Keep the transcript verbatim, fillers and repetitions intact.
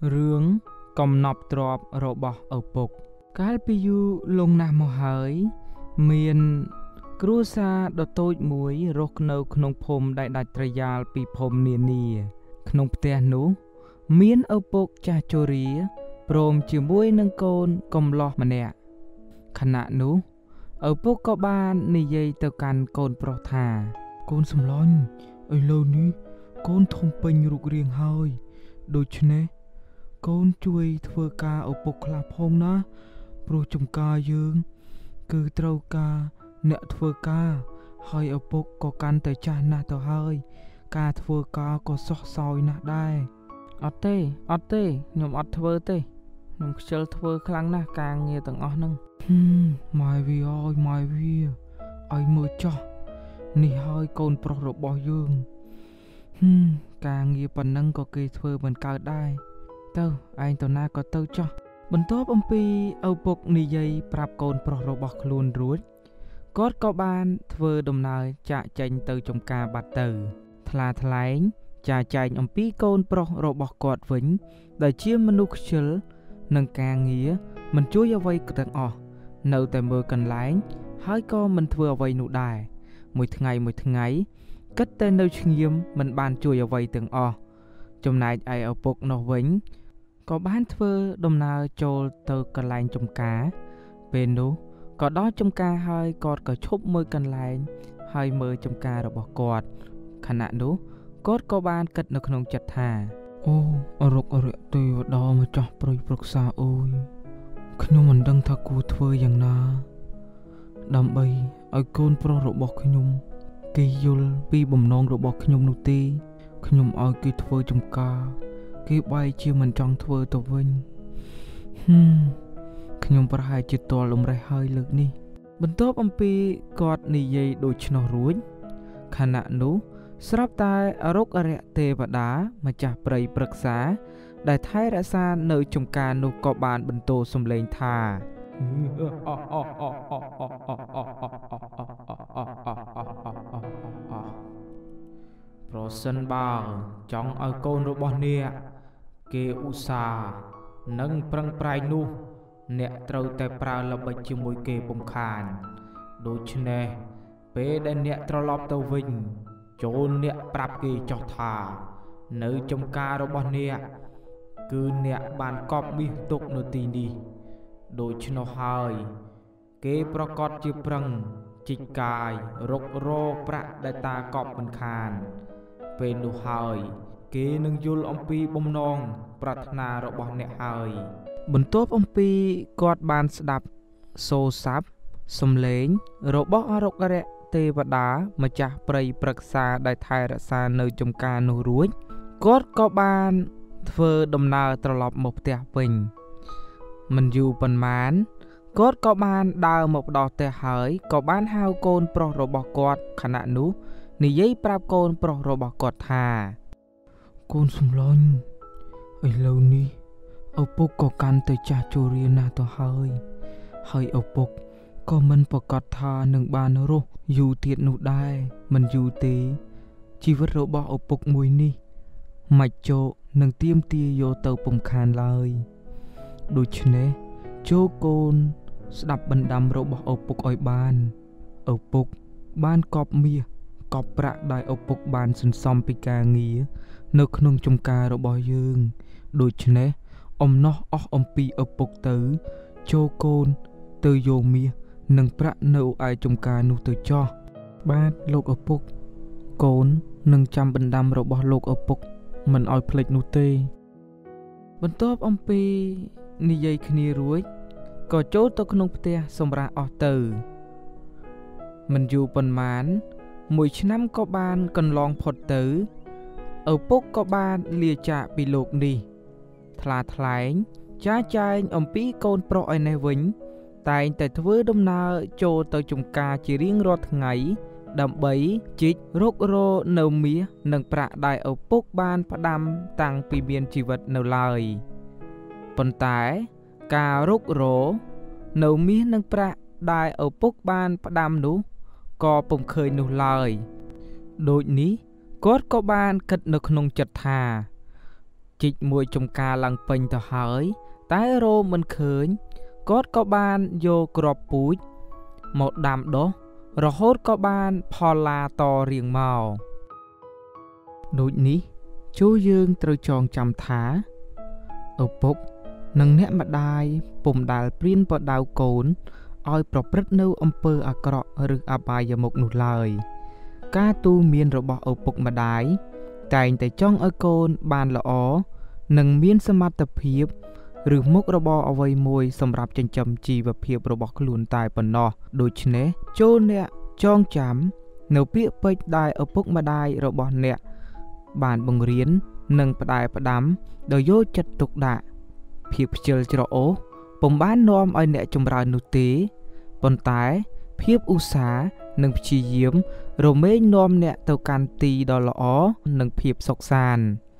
រឿងកំណប់ទ្របរបស់ឪពុកកាលពីយូរលង់ណាស់មកហើយមានគ្រួសារដ៏តូចមួយរស់នៅក្នុងភូមិដែលដាច់ត្រយ៉ាលពីភូមិនានាក្នុងផ្ទះនោះមានឪពុកចាស់ជរាព្រមជាមួយនឹងកូនកំឡោះម្នាក់ខណៈនោះឪពុកក៏បាននិយាយទៅកាន់កូនប្រុសថាកូនសំឡាញ់ឥឡូវនេះកូនធំពេញរូបរាងហើយដូច្នេះកូនជួយធ្វើការឪពុកខ្លះផងណាព្រោះចំការយើងគឺត្រូវការអ្នកធ្វើការហើយឪពុកក៏កាន់តែចាស់ណាស់ទៅហើយការធ្វើការក៏សោះសោយណាស់ដែរអត់ទេអត់ទេខ្ញុំអត់ធ្វើទេខ្ញុំខ្ជិលធ្វើខ្លាំងណាស់ការងារទាំងអស់ហ្នឹងហឹមម៉ែវាអើយម៉ែវាឲ្យមើលចោះនេះហើយកូនប្រុសរបស់យើងហឹមការងារប៉ុណ្ណឹងក៏គេធ្វើមិនកើតដែរទៅឯងទៅណាក៏ទៅចោះបន្ទាប់អំពីឪពុកនិយាយប្រាប់កូនប្រុសរបស់ខ្លួនរួចគាត់ក៏បានធ្វើដំណើរចាកចេញទៅចំការបាត់ទៅថ្លាថ្លែងចាចែងអំពីកូនប្រុសរបស់គាត់វិញដែលជាមនុស្សខ្ជិលនឹងការងារមិនជួយអ្វីទាំងអស់នៅតែមើលកន្លែងហើយក៏មិនធ្វើអ្វីនោះដែរមួយថ្ងៃមួយថ្ងៃគិតតែនៅឆ្ងៀមមិនបានជួយអ្វីទាំងអស់ចំណែកឯឪពុកនោះវិញក៏បានធ្វើដំណើរចូលទៅកន្លែងចំការពេលនោះក៏ដល់ចំការហើយគាត់ក៏ឈប់មើលកន្លែងហើយមើលចំការរបស់គាត់ខណៈនោះគាត់ក៏បានគិតនៅក្នុងចិត្តថាអូអរុកអរិយទេវតាម្ចាស់ព្រៃប្រឹក្សាអើយខ្ញុំមិនដឹងថាគួរធ្វើយ៉ាងណាដើម្បីឲ្យកូនប្រុសរបស់ខ្ញុំគេយល់ពីបំណងរបស់ខ្ញុំនោះទេខ្ញុំឲ្យគេធ្វើចំការគេបែរជាមិនចង់ធ្វើទៅវិញហឹមខ្ញុំប្រហែលជាទាល់លំរេះហើយលើកនេះបន្ទាប់អំពីគាត់និយាយដូច្នោះរួចខណៈនោះស្រាប់តែអរុកអរិយទេវតាម្ចាស់ព្រៃប្រឹក្សាដែលថែរក្សានៅចំការនោះក៏បានបន្ទោសំឡេងថាប្រសិនបើចង់ឲ្យកូនរបស់អ្នកគេឧស្សាហ៍និងប្រឹងប្រែងនោះអ្នកត្រូវតែប្រើល្បិចជាមួយគេពំខានដូច្នេះពេលដែលអ្នកត្រឡប់ទៅវិញចូលអ្នកប្រាប់គេចោះថានៅចំការរបស់អ្នកគឺអ្នកបានកប់មាសទុកនៅទីនេះដូច្នោះហើយគេប្រកាសជាប្រឹងជីកកាយរករកប្រាក់ដែលតាកប់មិនខានពេលនោះហើយគេនឹងយល់អំពីបំណងប្រាថ្នារបស់អ្នកហើយបន្ទាប់អំពីគាត់បានស្ដាប់សូរស័ព្ទសំឡេងរបស់អរុកអរិយទេវតាម្ចាស់ព្រៃប្រឹក្សាដែលថែរក្សានៅចំការនោះរួចគាត់ក៏បានធ្វើដំណើរត្រឡប់មកផ្ទះវិញមិនយូរប៉ុន្មានគាត់ក៏បានដើរមកដល់ផ្ទះហើយក៏បានហៅកូនប្រុសរបស់គាត់ខណៈនោះនិយាយប្រាប់កូនប្រុសរបស់គាត់ថាកូនសំឡាញ់ឥឡូវនេះឪពុកក៏កាន់តែចាស់ជរាណាស់ទៅហើយហើយឪពុកក៏មិនប្រកាសថានឹងបានរស់យូរទៀតនោះដែរមិនយូរទេជីវិតរបស់ឪពុកមួយនេះមិនជោគនឹងទៀមទាយកទៅពំខានឡើយដូច្នេះជោគកូនស្ដាប់បណ្ដាំរបស់ឪពុកឲ្យបានឪពុកបានកប់មាសកប់ប្រាក់ដែលឪពុកបានសន្សំពីការងារនៅក្នុងចំការរបស់យើងដូច្នេះអំណោះអស់អំពីឪពុកទៅជោគកូនទៅយកមាសនិងប្រាក់នៅឯចំការនោះទៅចោះបាទលោកឪពុកកូននឹងចាំបណ្ដាំរបស់លោកឪពុកមិនឲ្យភ្លេចនោះទេបន្ទាប់អំពីនិយាយគ្នារួចក៏ចូលទៅក្នុងផ្ទះសម្រាប់អស់ទៅមិនយូរប៉ុន្មានមួយឆ្នាំក៏បានកន្លងផុតទៅឪពុកក៏បានលាចាកពីលោកនេះថ្លាថ្លែងចាចែងអំពីកូនប្រុសឯនេះវិញតែងតែធ្វើដំណើរចូលទៅចំការជារៀងរាល់ថ្ងៃដើម្បីជីករករនៅមាសនិងប្រាក់ដែលឪពុកបានផ្ដាំតាំងពីមានជីវិតនៅឡើយប៉ុន្តែការរុករនៅមាសនិងប្រាក់ដែលឪពុកបានផ្ដាំនោះក៏ពុំឃើញនោះឡើយដូចនេះគាត់ក៏បានគិតនៅក្នុងចិត្តថាជីកមួយចំការឡើងពេញទៅហើយតែរោមិនឃើញគាត់ក៏បានយកគ្រាប់ពូជមកដាំដុះរហូតក៏បានផលឡាតរៀងមកដូចនេះជួយើងត្រូវចងចាំថាឪពុកនិងអ្នកម្ដាយពុំដែលព្រៀនប្រដៅកូនឲ្យប្រព្រឹត្តនៅអំពើអាក្រក់ឬអបាយមុខនោះឡើយការទូន្មានរបស់ឪពុកម្ដាយតែងតែចង់ឲ្យកូនបានល្អនិងមានសមត្ថភាពឬមុខរបរអ្វីមួយសម្រាប់ចិញ្ចឹមជីវភាពរបស់ខ្លួនតែប៉ុណ្ណោះដូច្នេះចូលអ្នកចងចាំនៅពាក្យពេចន៍ដែលឪពុកម្ដាយរបស់អ្នកបានបង្រៀននិងផ្ដែផ្ដាំដោយយកចិត្តទុកដាក់ភាពខ្ជិលច្រអូសពុំបាននាំឲ្យអ្នកចម្រើននោះទេប៉ុន្តែភាពឧស្សាហ៍និងព្យាយាមរមែងនាំអ្នកទៅកាន់ទីដ៏ល្អនិងភាពសុខសាន្ត